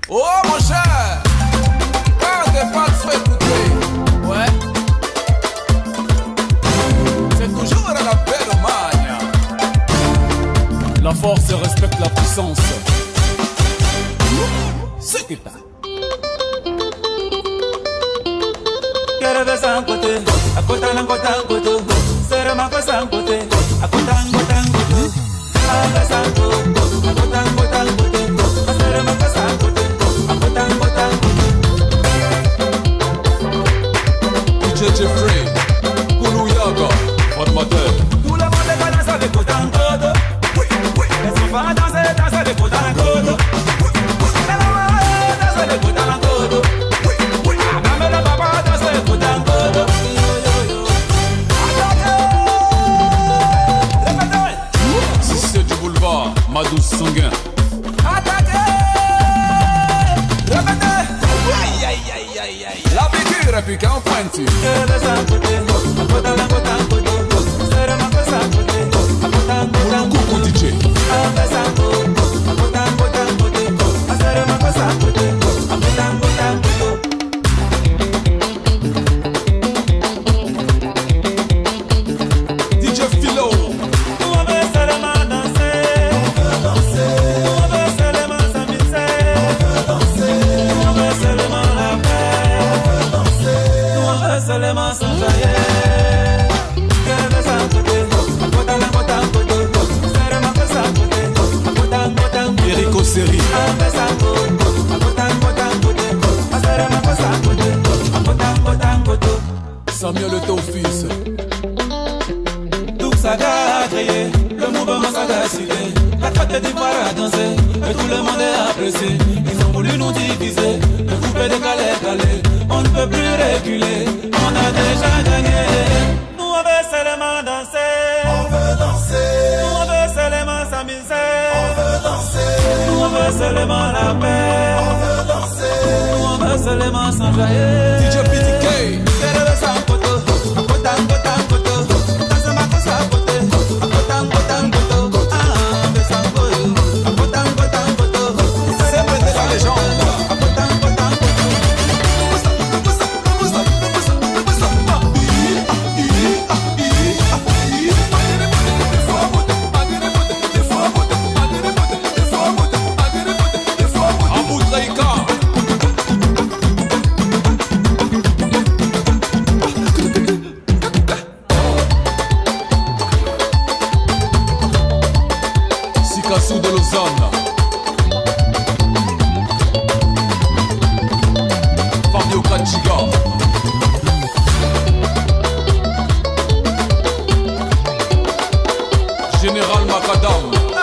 Oh mon cher, quand tes fans sont écoutés, ouais, c'est toujours la belle magne. La force respecte la puissance. C'est que t'as. Quero ver sancote, a cota não cota coto. Será uma coisa sancote, a cota não cota coto. A sanco, a cota não cota coto. Será uma coisa sancote, a cota não cota coto. DJ Jeffrey, Kulu Yaga, formateur. Tout le monde va danser avec cota coto. Les enfants dansent avec cota coto. Les mamans dansent avec cota coto. Maman et papa dansent avec cota coto. Si c'est du boulevard, ma douce sanguin. Attaquez! Répétez! Aïe aïe aïe aïe aïe. La piqûre est piquée en pointure. Coucou DJ. DJ Philo, seulement sans jaillir. Erico Seri. Samuel était au fils. Tout ça a créé, le mouvement ça a décidé. La traite d'ivoire a dansé, et tout le monde est apprécié. Ils ont voulu nous diviser, nous couper, décaler, caler. On ne peut plus reculer, on a déjà gagné. Nous on veut seulement danser. On veut danser. Nous on veut seulement s'amuser. On veut danser. Nous on veut seulement la paix. On veut danser. Nous on veut seulement s'enjailler. DJ PTK. Sikassou de Lausanne. Fabio Kachiga. Général Macadam.